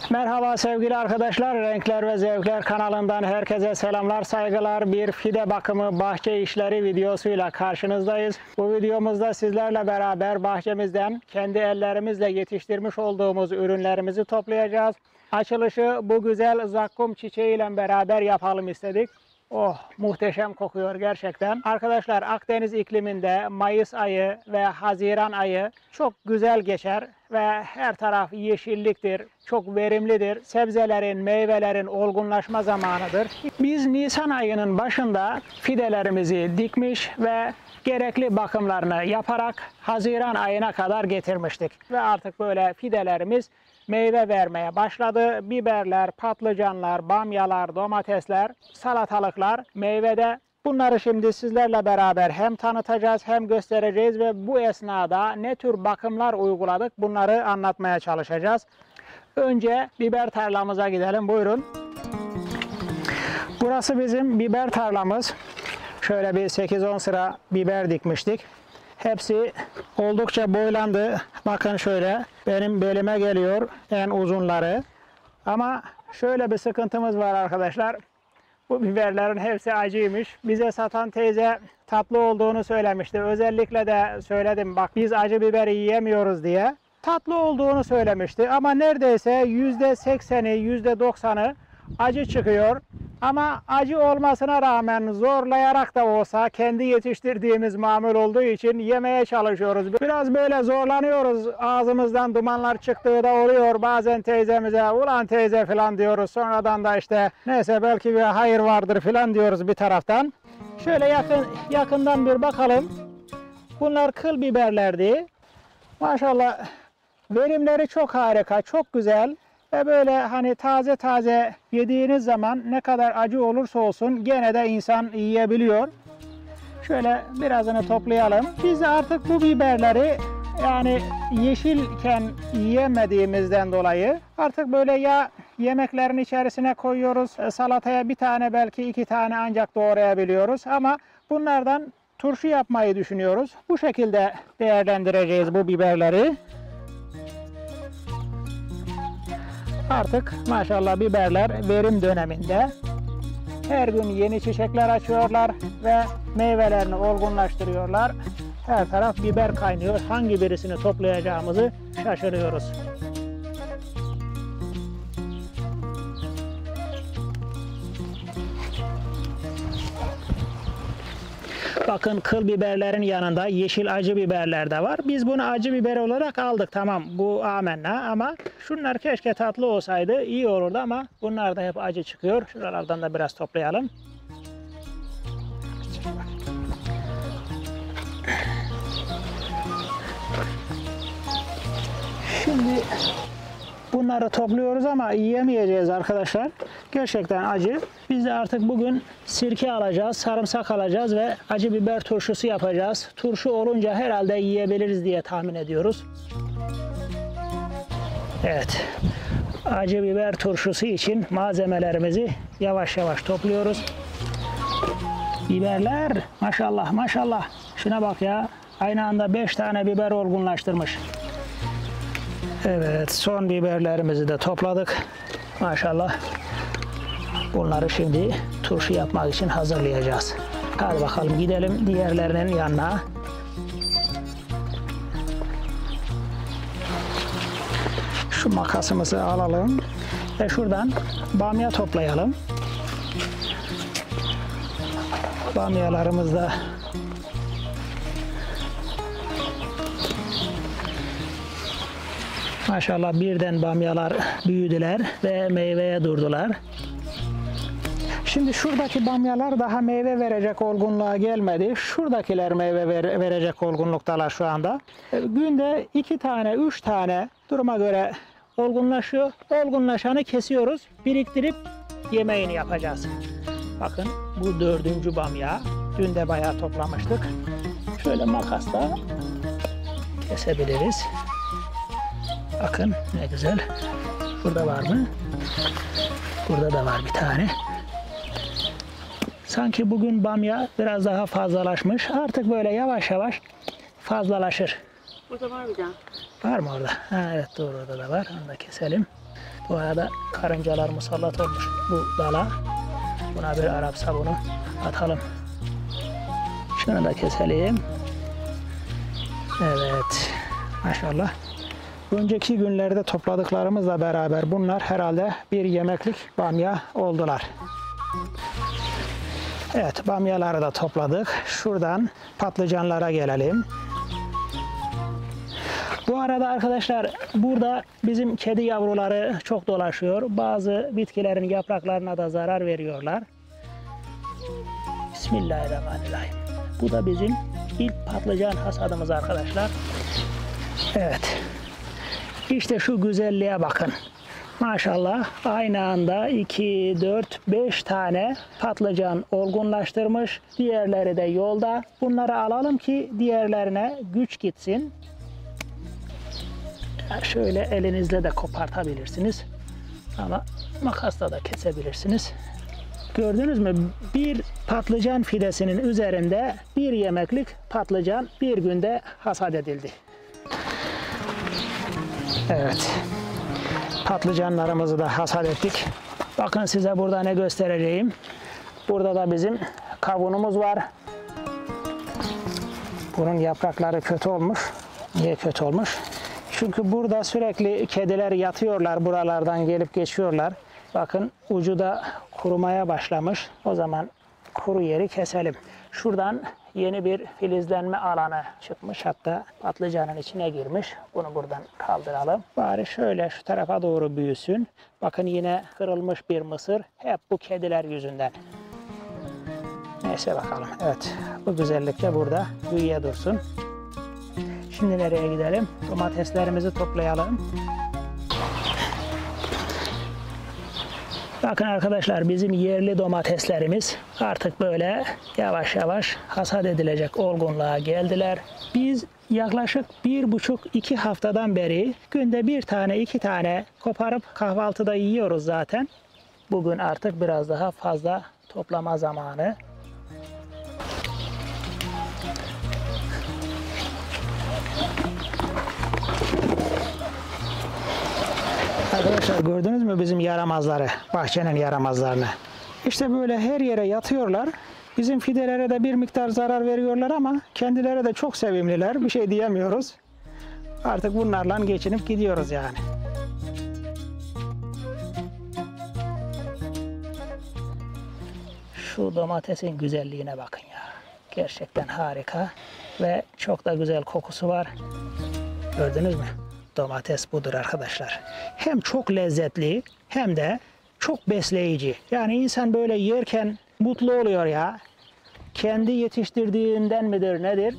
Merhaba sevgili arkadaşlar, Renkler ve Zevkler kanalından herkese selamlar, saygılar. Bir fide bakımı bahçe işleri videosuyla karşınızdayız. Bu videomuzda sizlerle beraber bahçemizden kendi ellerimizle yetiştirmiş olduğumuz ürünlerimizi toplayacağız. Açılışı bu güzel zakkum çiçeğiyle beraber yapalım istedik. Oh, muhteşem kokuyor gerçekten. Arkadaşlar, Akdeniz ikliminde Mayıs ayı ve Haziran ayı çok güzel geçer ve her taraf yeşilliktir, çok verimlidir. Sebzelerin, meyvelerin olgunlaşma zamanıdır. Biz Nisan ayının başında fidelerimizi dikmiş ve gerekli bakımlarını yaparak Haziran ayına kadar getirmiştik. Ve artık böyle fidelerimiz meyve vermeye başladı. Biberler, patlıcanlar, bamyalar, domatesler, salatalıklar meyvede. Bunları şimdi sizlerle beraber hem tanıtacağız hem göstereceğiz ve bu esnada ne tür bakımlar uyguladık bunları anlatmaya çalışacağız. Önce biber tarlamıza gidelim. Buyurun. Burası bizim biber tarlamız. Şöyle bir 8-10 sıra biber dikmiştik. Hepsi oldukça boylandı. Bakın şöyle benim belime geliyor en uzunları. Ama şöyle bir sıkıntımız var arkadaşlar. Bu biberlerin hepsi acıymış. Bize satan teyze tatlı olduğunu söylemişti. Özellikle de söyledim, bak biz acı biberi yiyemiyoruz diye. Tatlı olduğunu söylemişti ama neredeyse %80'i %90'ı acı çıkıyor. Ama acı olmasına rağmen zorlayarak da olsa kendi yetiştirdiğimiz mamul olduğu için yemeye çalışıyoruz. Biraz böyle zorlanıyoruz. Ağzımızdan dumanlar çıktığı da oluyor. Bazen teyzemize ulan teyze falan diyoruz. Sonradan da işte neyse belki bir hayır vardır falan diyoruz bir taraftan. Şöyle yakından bir bakalım. Bunlar kıl biberlerdi. Maşallah verimleri çok harika, çok güzel. Ve böyle hani taze taze yediğiniz zaman ne kadar acı olursa olsun gene de insan yiyebiliyor. Şöyle birazını toplayalım. Biz de artık bu biberleri yani yeşilken yiyemediğimizden dolayı artık böyle ya yemeklerin içerisine koyuyoruz. Salataya bir tane belki 2 tane ancak doğrayabiliyoruz ama bunlardan turşu yapmayı düşünüyoruz. Bu şekilde değerlendireceğiz bu biberleri. Artık maşallah biberler verim döneminde. Her gün yeni çiçekler açıyorlar ve meyvelerini olgunlaştırıyorlar. Her taraf biber kaynıyor. Hangi birisini toplayacağımızı şaşırıyoruz. Bakın kıl biberlerin yanında yeşil acı biberler de var. Biz bunu acı biber olarak aldık. Tamam, bu amenna ama şunlar keşke tatlı olsaydı iyi olurdu ama bunlar da hep acı çıkıyor. Şuralardan da biraz toplayalım. Şimdi bunları topluyoruz ama yiyemeyeceğiz arkadaşlar. Gerçekten acı. Biz de artık bugün sirke alacağız, sarımsak alacağız ve acı biber turşusu yapacağız. Turşu olunca herhalde yiyebiliriz diye tahmin ediyoruz. Evet. Acı biber turşusu için malzemelerimizi yavaş yavaş topluyoruz. Biberler maşallah maşallah. Şuna bak ya. Aynı anda 5 tane biber olgunlaştırmış. Evet, son biberlerimizi de topladık. Maşallah. Bunları şimdi turşu yapmak için hazırlayacağız. Hadi bakalım gidelim diğerlerinin yanına. Şu makasımızı alalım ve şuradan bamya toplayalım. Bamyalarımız da maşallah birden bamyalar büyüdüler ve meyveye durdular. Şimdi şuradaki bamyalar daha meyve verecek olgunluğa gelmedi. Şuradakiler meyve verecek olgunluktalar şu anda. Günde 2 tane, 3 tane duruma göre olgunlaşıyor. Olgunlaşanı kesiyoruz, biriktirip yemeğini yapacağız. Bakın bu 4. bamya. Dün de bayağı toplamıştık. Şöyle makasla kesebiliriz. Bakın ne güzel. Burada var mı? Burada da var bir tane. Sanki bugün bamya biraz daha fazlalaşmış. Artık böyle yavaş yavaş fazlalaşır. Burada var bir daha. Var mı orada? Ha, evet doğru, orada da var. Onu da keselim. Bu arada karıncalar musallat olmuş bu dala. Buna bir Arap sabunu atalım. Şunu da keselim. Evet. Maşallah. Önceki günlerde topladıklarımızla beraber bunlar herhalde bir yemeklik bamya oldular. Evet, bamyaları da topladık. Şuradan patlıcanlara gelelim. Bu arada arkadaşlar burada bizim kedi yavruları çok dolaşıyor. Bazı bitkilerin yapraklarına da zarar veriyorlar. Bismillahirrahmanirrahim. Bu da bizim ilk patlıcan hasadımız arkadaşlar. Evet. İşte şu güzelliğe bakın. Maşallah aynı anda 2, 4, 5 tane patlıcan olgunlaştırmış. Diğerleri de yolda. Bunları alalım ki diğerlerine güç gitsin. Şöyle elinizle de kopartabilirsiniz. Ama makasla da kesebilirsiniz. Gördünüz mü? Bir patlıcan fidesinin üzerinde bir yemeklik patlıcan bir günde hasat edildi. Evet. Patlıcanlarımızı da hasat ettik. Bakın size burada ne göstereceğim. Burada da bizim kavunumuz var. Bunun yaprakları kötü olmuş. Niye kötü olmuş? Çünkü burada sürekli kediler yatıyorlar. Buralardan gelip geçiyorlar. Bakın ucu da kurumaya başlamış. O zaman kuru yeri keselim. Şuradan yeni bir filizlenme alanı çıkmış. Hatta patlıcanın içine girmiş. Bunu buradan kaldıralım. Bari şöyle şu tarafa doğru büyüsün. Bakın yine kırılmış bir mısır. Hep bu kediler yüzünden. Neyse bakalım. Evet. Bu güzellik de burada büyüye dursun. Şimdi nereye gidelim? Domateslerimizi toplayalım. Bakın arkadaşlar bizim yerli domateslerimiz artık böyle yavaş yavaş hasat edilecek olgunluğa geldiler. Biz yaklaşık 1,5-2 haftadan beri günde bir tane 2 tane koparıp kahvaltıda yiyoruz zaten. Bugün artık biraz daha fazla toplama zamanı. Arkadaşlar gördünüz mü bizim yaramazları, bahçenin yaramazlarını? İşte böyle her yere yatıyorlar. Bizim fidelere de bir miktar zarar veriyorlar ama kendileri de çok sevimliler. Bir şey diyemiyoruz. Artık bunlarla geçinip gidiyoruz yani. Şu domatesin güzelliğine bakın ya. Gerçekten harika ve çok da güzel kokusu var. Gördünüz mü? Domates budur arkadaşlar. Hem çok lezzetli hem de çok besleyici. Yani insan böyle yerken mutlu oluyor ya. Kendi yetiştirdiğinden midir nedir?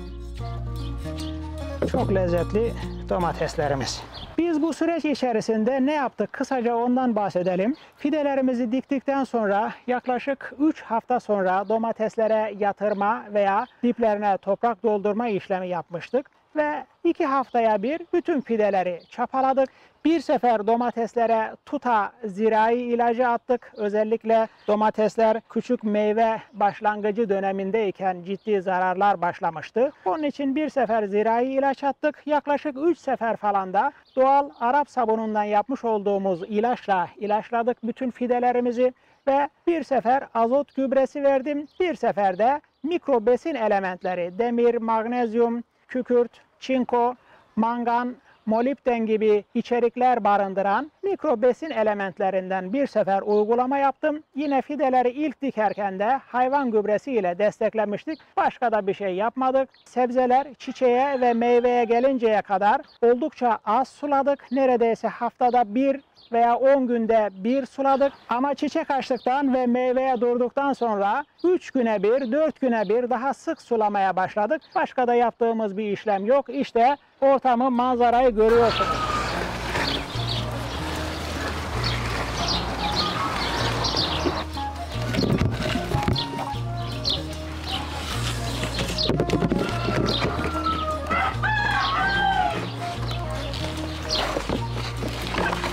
Çok lezzetli domateslerimiz. Biz bu süreç içerisinde ne yaptık? Kısaca ondan bahsedelim. Fidelerimizi diktikten sonra yaklaşık 3 hafta sonra domateslere yatırma veya diplerine toprak doldurma işlemi yapmıştık. Ve 2 haftaya bir bütün fideleri çapaladık. Bir sefer domateslere tuta zirai ilacı attık. Özellikle domatesler küçük meyve başlangıcı dönemindeyken ciddi zararlar başlamıştı. Onun için bir sefer zirai ilaç attık. Yaklaşık 3 sefer falan da doğal Arap sabunundan yapmış olduğumuz ilaçla ilaçladık bütün fidelerimizi. Ve bir sefer azot gübresi verdim. Bir sefer de mikro besin elementleri demir, magnezyum, kükürt, çinko, mangan, molibden gibi içerikler barındıran mikro besin elementlerinden bir sefer uygulama yaptım. Yine fideleri ilk dikerken de hayvan gübresi ile desteklemiştik. Başka da bir şey yapmadık. Sebzeler çiçeğe ve meyveye gelinceye kadar oldukça az suladık. Neredeyse haftada bir veya 10 günde bir suladık. Ama çiçek açtıktan ve meyveye durduktan sonra 3 güne bir, 4 güne bir daha sık sulamaya başladık. Başka da yaptığımız bir işlem yok. İşte ortamı, manzarayı görüyorsunuz.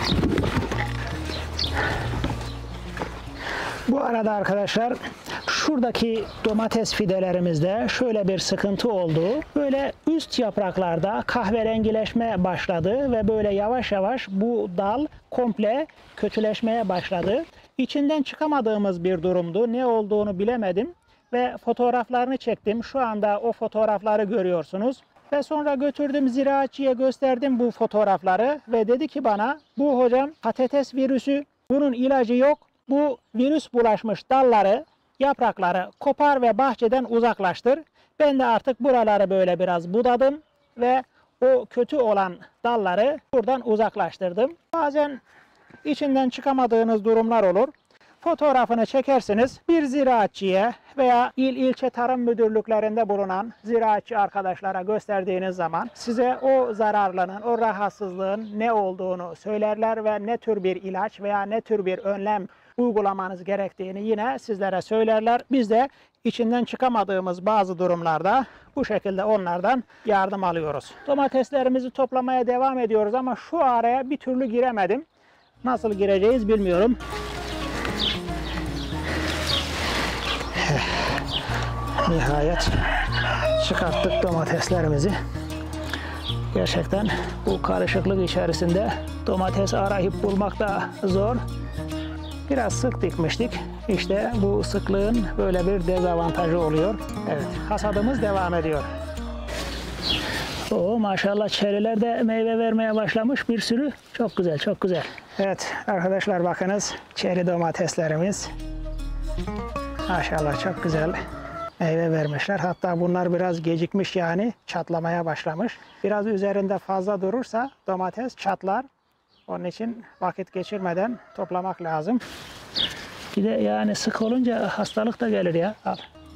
Bu arada arkadaşlar şu şuradaki domates fidelerimizde şöyle bir sıkıntı oldu. Böyle üst yapraklarda kahverengileşme başladı ve böyle yavaş yavaş bu dal komple kötüleşmeye başladı. İçinden çıkamadığımız bir durumdu. Ne olduğunu bilemedim ve fotoğraflarını çektim. Şu anda o fotoğrafları görüyorsunuz. Ve sonra götürdüm ziraatçıya, gösterdim bu fotoğrafları ve dedi ki bana, bu hocam patates virüsü, bunun ilacı yok. Bu virüs bulaşmış dalları, yaprakları kopar ve bahçeden uzaklaştır. Ben de artık buraları böyle biraz budadım ve o kötü olan dalları buradan uzaklaştırdım. Bazen içinden çıkamadığınız durumlar olur. Fotoğrafını çekersiniz, bir ziraatçıya veya ilçe tarım müdürlüklerinde bulunan ziraatçı arkadaşlara gösterdiğiniz zaman size o zararlının, o rahatsızlığın ne olduğunu söylerler ve ne tür bir ilaç veya ne tür bir önlem uygulamanız gerektiğini yine sizlere söylerler. Biz de içinden çıkamadığımız bazı durumlarda bu şekilde onlardan yardım alıyoruz. Domateslerimizi toplamaya devam ediyoruz ama şu araya bir türlü giremedim. Nasıl gireceğiz bilmiyorum. Nihayet çıkarttık domateslerimizi. Gerçekten bu karışıklık içerisinde domates arayıp bulmak da zor. Biraz sık dikmiştik. İşte bu sıklığın böyle bir dezavantajı oluyor. Evet, hasadımız devam ediyor. Oo, maşallah çeriler de meyve vermeye başlamış bir sürü. Çok güzel, çok güzel. Evet arkadaşlar, bakınız çeri domateslerimiz. Maşallah çok güzel meyve vermişler. Hatta bunlar biraz gecikmiş, yani çatlamaya başlamış. Biraz üzerinde fazla durursa domates çatlar. Onun için vakit geçirmeden toplamak lazım. Bir de yani sık olunca hastalık da gelir ya. Al.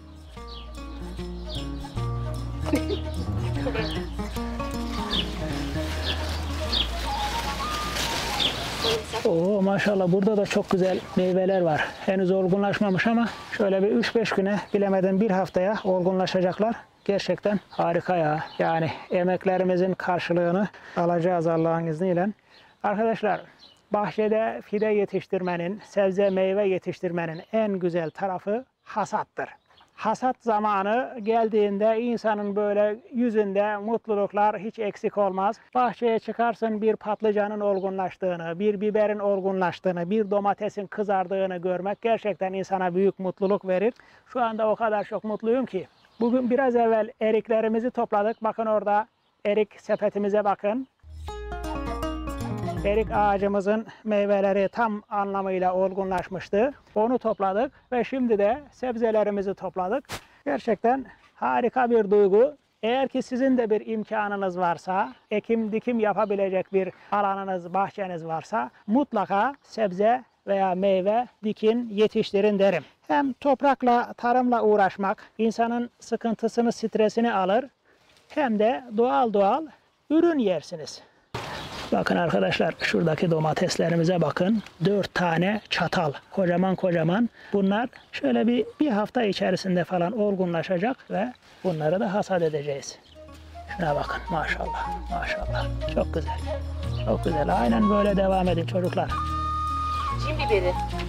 Oo, maşallah burada da çok güzel meyveler var. Henüz olgunlaşmamış ama şöyle bir 3-5 güne, bilemeden bir haftaya olgunlaşacaklar. Gerçekten harika ya. Yani emeklerimizin karşılığını alacağız Allah'ın izniyle. Arkadaşlar, bahçede fide yetiştirmenin, sebze meyve yetiştirmenin en güzel tarafı hasattır. Hasat zamanı geldiğinde insanın böyle yüzünde mutluluklar hiç eksik olmaz. Bahçeye çıkarsın, bir patlıcanın olgunlaştığını, bir biberin olgunlaştığını, bir domatesin kızardığını görmek gerçekten insana büyük mutluluk verir. Şu anda o kadar çok mutluyum ki. Bugün biraz evvel eriklerimizi topladık. Bakın orada erik sepetimize bakın. Erik ağacımızın meyveleri tam anlamıyla olgunlaşmıştı. Onu topladık ve şimdi de sebzelerimizi topladık. Gerçekten harika bir duygu. Eğer ki sizin de bir imkanınız varsa, ekim dikim yapabilecek bir alanınız, bahçeniz varsa mutlaka sebze veya meyve dikin, yetiştirin derim. Hem toprakla, tarımla uğraşmak insanın sıkıntısını, stresini alır, hem de doğal ürün yersiniz. Bakın arkadaşlar, şuradaki domateslerimize bakın. 4 tane çatal. Kocaman kocaman. Bunlar şöyle bir hafta içerisinde falan olgunlaşacak ve bunları da hasat edeceğiz. Şuna bakın, maşallah. Maşallah. Çok güzel. Çok güzel. Aynen böyle devam edin çocuklar. Cin biberi.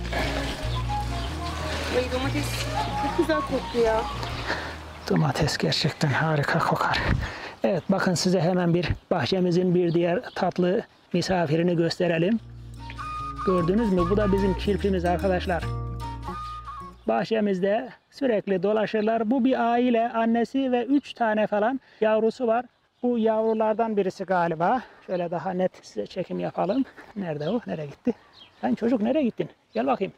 Ay, domates çok güzel koktu ya. Domates gerçekten harika kokar. Evet, bakın size hemen bir bahçemizin bir diğer tatlı misafirini gösterelim. Gördünüz mü? Bu da bizim kirpimiz arkadaşlar. Bahçemizde sürekli dolaşırlar. Bu bir aile, annesi ve 3 tane falan yavrusu var. Bu yavrulardan birisi galiba. Şöyle daha net size çekim yapalım. Nerede o? Nereye gitti? Sen çocuk nereye gittin? Gel bakayım.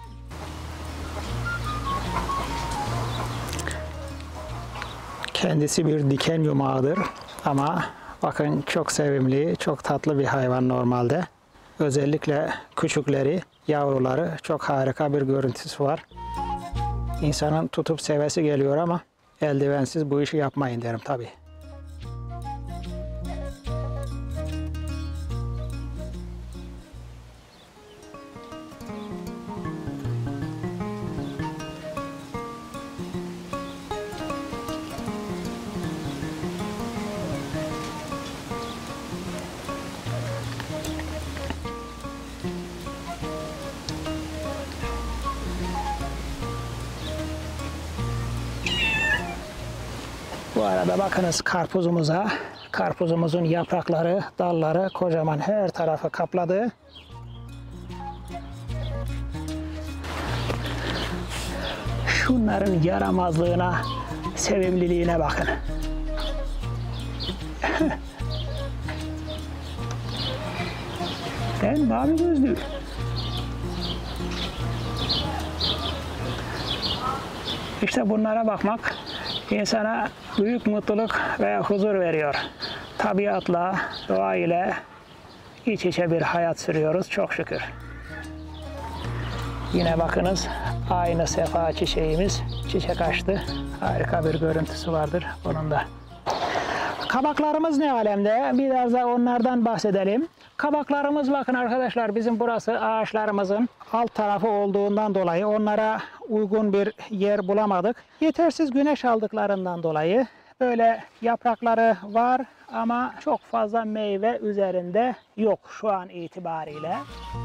Kendisi bir diken yumağıdır ama bakın çok sevimli, çok tatlı bir hayvan normalde. Özellikle küçükleri, yavruları çok harika bir görüntüsü var. İnsanın tutup sevesi geliyor ama eldivensiz bu işi yapmayın derim tabii. Bu arada bakınız karpuzumuza. Karpuzumuzun yaprakları, dalları kocaman her tarafı kapladı. Şunların yaramazlığına, sevimliliğine bakın. Ben mavi gözlü. İşte bunlara bakmak insana büyük mutluluk ve huzur veriyor. Tabiatla, doğa ile iç içe bir hayat sürüyoruz çok şükür. Yine bakınız aynı sefa çiçeğimiz çiçek açtı. Harika bir görüntüsü vardır bunun da. Kabaklarımız ne alemde? Biraz da onlardan bahsedelim. Kabaklarımız bakın arkadaşlar bizim burası ağaçlarımızın alt tarafı olduğundan dolayı onlara uygun bir yer bulamadık. Yetersiz güneş aldıklarından dolayı böyle yaprakları var ama çok fazla meyve üzerinde yok şu an itibariyle.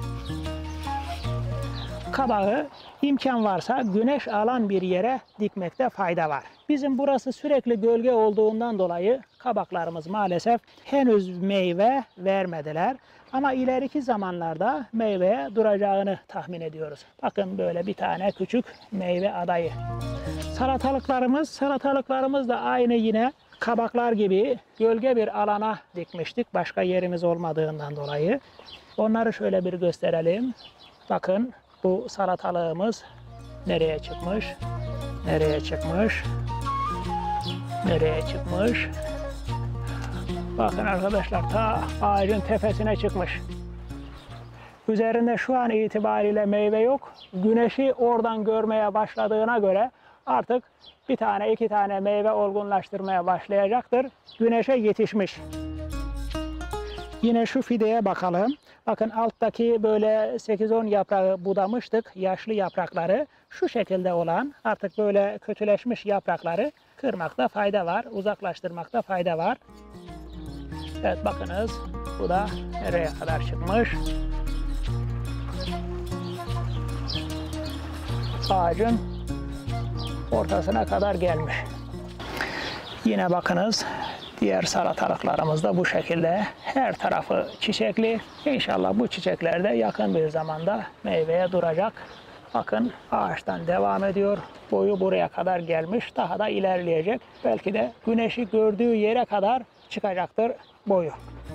Kabağı imkan varsa güneş alan bir yere dikmekte fayda var. Bizim burası sürekli gölge olduğundan dolayı kabaklarımız maalesef henüz meyve vermediler. Ama ileriki zamanlarda meyveye duracağını tahmin ediyoruz. Bakın böyle bir tane küçük meyve adayı. Salatalıklarımız da aynı yine kabaklar gibi gölge bir alana dikmiştik. Başka yerimiz olmadığından dolayı. Onları şöyle bir gösterelim. Bakın. Bu salatalığımız nereye çıkmış? Nereye çıkmış? Nereye çıkmış? Bakın arkadaşlar ta ağacın tepesine çıkmış. Üzerinde şu an itibariyle meyve yok. Güneşi oradan görmeye başladığına göre artık bir tane iki tane meyve olgunlaştırmaya başlayacaktır. Güneşe yetişmiş. Yine şu fideye bakalım. Bakın alttaki böyle 8-10 yaprağı budamıştık. Yaşlı yaprakları şu şekilde olan artık böyle kötüleşmiş yaprakları kırmakta fayda var. Uzaklaştırmakta fayda var. Evet bakınız bu da nereye kadar çıkmış. Ağacın ortasına kadar gelmiş. Yine bakınız. Diğer salatalıklarımız da bu şekilde her tarafı çiçekli. İnşallah bu çiçekler de yakın bir zamanda meyveye duracak. Bakın ağaçtan devam ediyor. Boyu buraya kadar gelmiş. Daha da ilerleyecek. Belki de güneşi gördüğü yere kadar çıkacaktır boyu.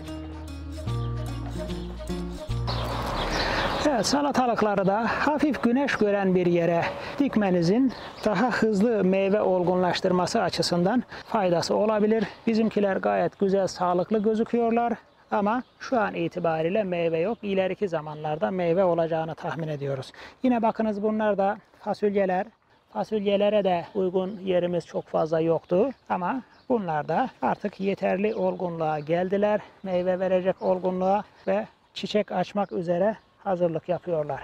Evet, salatalıkları da hafif güneş gören bir yere dikmenizin daha hızlı meyve olgunlaştırması açısından faydası olabilir. Bizimkiler gayet güzel, sağlıklı gözüküyorlar ama şu an itibariyle meyve yok. İleriki zamanlarda meyve olacağını tahmin ediyoruz. Yine bakınız bunlar da fasulyeler. Fasulyelere de uygun yerimiz çok fazla yoktu ama bunlar da artık yeterli olgunluğa geldiler. Meyve verecek olgunluğa ve çiçek açmak üzere hazırlık yapıyorlar.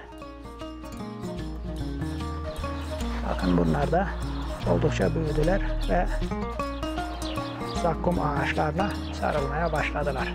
Bakın bunlar da oldukça büyüdüler ve zakkum ağaçlarına sarılmaya başladılar.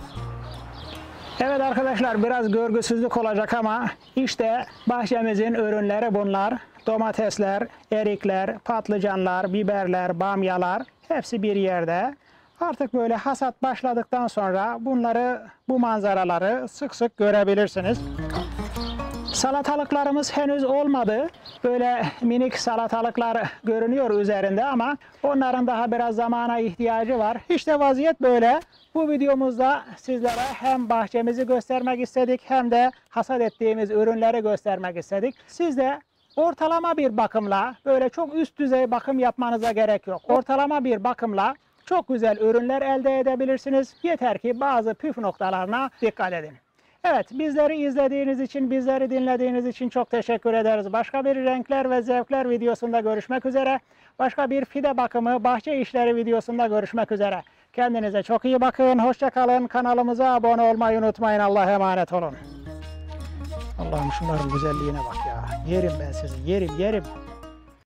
Evet arkadaşlar biraz görgüsüzlük olacak ama işte bahçemizin ürünleri bunlar. Domatesler, erikler, patlıcanlar, biberler, bamyalar hepsi bir yerde. Artık böyle hasat başladıktan sonra bunları, bu manzaraları sık sık görebilirsiniz. Salatalıklarımız henüz olmadı. Böyle minik salatalıklar görünüyor üzerinde ama onların daha biraz zamana ihtiyacı var. İşte vaziyet böyle. Bu videomuzda sizlere hem bahçemizi göstermek istedik hem de hasat ettiğimiz ürünleri göstermek istedik. Siz de ortalama bir bakımla, böyle çok üst düzey bakım yapmanıza gerek yok. Ortalama bir bakımla çok güzel ürünler elde edebilirsiniz. Yeter ki bazı püf noktalarına dikkat edin. Evet, bizleri izlediğiniz için, bizleri dinlediğiniz için çok teşekkür ederiz. Başka bir renkler ve zevkler videosunda görüşmek üzere. Başka bir fide bakımı, bahçe işleri videosunda görüşmek üzere. Kendinize çok iyi bakın, hoşça kalın. Kanalımıza abone olmayı unutmayın. Allah'a emanet olun. Allah'ım şunların güzelliğine bak ya. Yerim ben sizi, yerim.